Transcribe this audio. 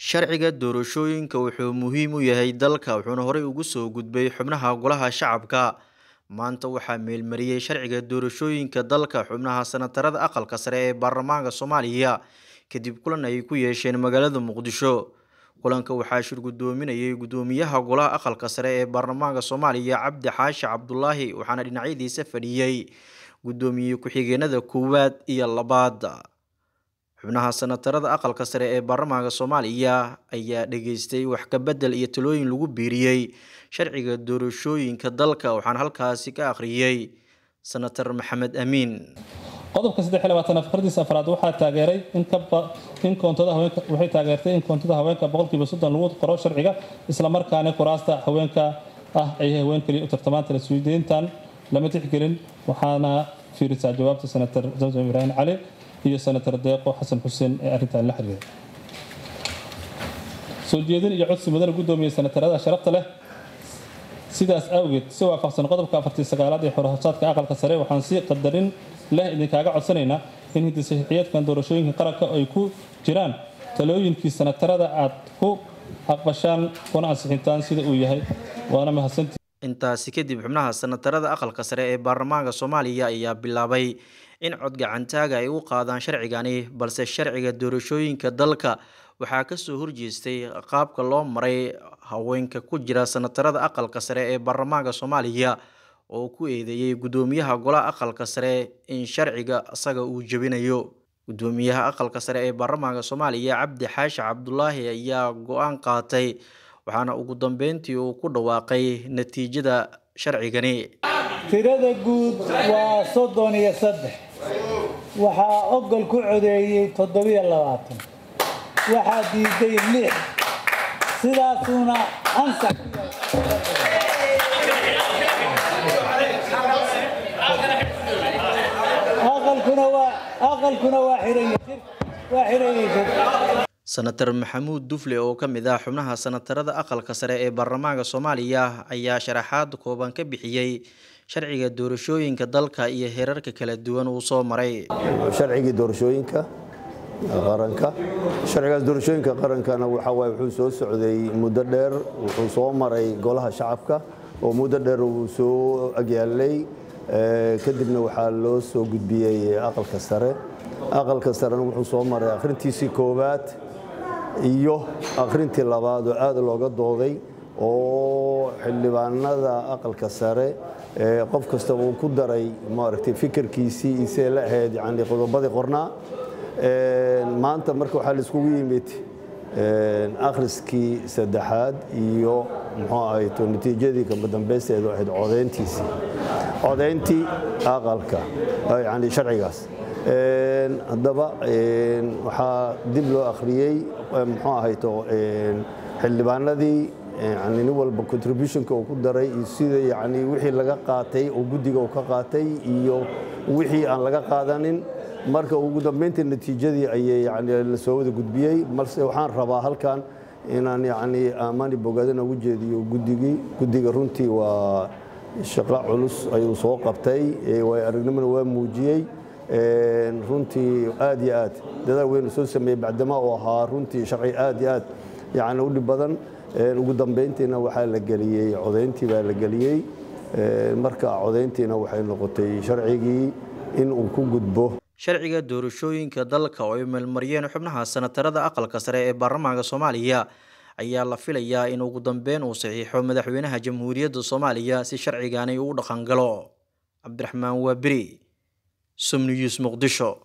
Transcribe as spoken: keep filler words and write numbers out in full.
Sharciga doorashooyinka wuxuu muhiim u yahay dalka wuxuuna horey ugu soo gudbay xubnaha golaha shacabka. Maanta waxaa meelmariyay sharciga doorashooyinka dalka xubnaha senatarada aqalka sare ee baarlamaanka Soomaaliya kadib kulan ay ku yeesheen magaalada Muqdisho. Kulanka waxaa shir gudoominayay gudoomiyaha golaha aqalka sare ee baarlamaanka Soomaaliya Cabdi Xaashi Cabdullaahi waxaana dhinacyadiisa fadhiyay gudoomiye ku-xigeenada koowaad iyo labaad. xubnaha senatarada aqalka sare ee baarlamaanka Soomaaliya ayaa dhageystay wax ka bedel iyo talooyin lagu biiriyay sharciga doorashooyinka dalka waxaana halkaasi ka akhriyay senator Maxamed Amiin. qodobka saddex iyo labaatan afartiisa afraad waxaa taageeray in ka in koontada haweenka waxay taageertay in koontada haweenka boqolkiiba soddon lagu qoro sharciga isla markaana kuraasta haweenka ah ay haweenka u tartamaan tala suudeyntan lama tixgelin waxaana fiirisaa jawaabta senator Zamzam Ibrahim Cali iyo senator Deeqo Xasan Xuseen ee arrintan la xiriiray. soo jeedin iyo codsi mudan gudoomiye senatarada sharafta leh sidaas awgeed si waafaqsan qodobka afartan iyo sagaal ee xorahsaadka aqalka sare waxaan si qadarin leh idinkaaga codsanaynaa in hidda-saxiixiyadkan doorashooyinka qaranka ay ku jiraan talooyinkii senatarada aad ku aqbashaan kuna ansixintaan sida uu yahay waana mahadsantii. intaasi kadib xubnaha senatarada aqalka sare ee baarlamaanka Soomaaliya ayaa bilaabay in cod gacantaaga ay u qaadaan sharcigani balse sharciga doorashooyinka dalka waxaa ka soo horjeestay qaabka loo maray haweenka ku jira senatarada aqalka sare ee baarlamaanka Soomaaliya oo ku eedeeyay gudoomiyaha golaha aqalka sare in sharciga asaga uu jabinayo. gudoomiyaha aqalka sare ee baarlamaanka Soomaaliya Cabdi Xaashi Cabdullaahi ayaa go'aan qaatay waxaana ugu dambeyntii uu ku dhawaaqay natiijada sharcigani. tirada guud waa soddon iyo saddex waxaa ogol ku codeeyay toddoba iyo labaatan waxaa diiday lix sidaasuna ansax aqalkuna waa aqalkuna waa xiran waa xiran senator Maxamuud Dufle oo ka mid ah xubnaha senatarada aqalka sare ee baarlamaanka Soomaaliya ayaa sharaxaad kooban ka bixiyay sharciga doorashooyinka dalka iyo heerarka kala duwan uu soo maray. sharciga doorashooyinka qaranka sharciga doorashooyinka qarankana waxa way wuxuu soo socday muddo dheer wuxuu soo maray golaha shacabka oo muddo dheer uu soo agyaalay kadibna waxaa loo soo gudbiyay aqalka sare aqalka sarena wuxuu soo maray akhrintiisii koowaad iyo akhrintii labaad oo aad looga dooday oo xildhibaanada aqalka sare qof kasta uu ku daray maaragtay fikirkiisii isee la ahayd yani qodobadii qornaa maanta marka waxaa la iskugu yimid akhriskii saddexaad iyo muxuu ahayd natiijadii kama dambaysteedu ahayd codeyntiisii codeyntii aqalka yani sharcigaas haddaba waxaa dib loo akhriyey muxuu ahayto xildhibaanadii yani nin walba contributionka uu ku daray iyo sida yani wixii laga qaatay oo guddiga uu ka qaatay iyo wixii aan laga qaadanin marka ugu dambeyntii natiijadii ayay yani la soo wada gudbiyey balse waxaan rabaa halkan inaan yani amani bogaadana ugu jeediyo guddigii guddiga runtii waa shaqo culus ayuu soo qabtay way aragnimana waa muujiyey runtii aad iyo aad dadaal weyn soo sameeyay bacdama oo ahaa runtii sharci aad iyo aad yani u dhib badan ugu dambeyntiina waxaa la geliyey codeyntii baa la geliyey marka codeyntiina waxay noqotay sharcigii in uu ku gudbo. sharciga doorashooyinka dalka oo ay meelmariyeen xubnaha senatarada aqalka sare ee baarlamaanka Soomaaliya ayaa la filayaa in ugu dambeyn uu saxiixo madaxweynaha jamhuuriyadda Soomaaliya si sharcigani uu dhaqan galo. Cabdiraxmaan Waabiri Som News Muqdisho.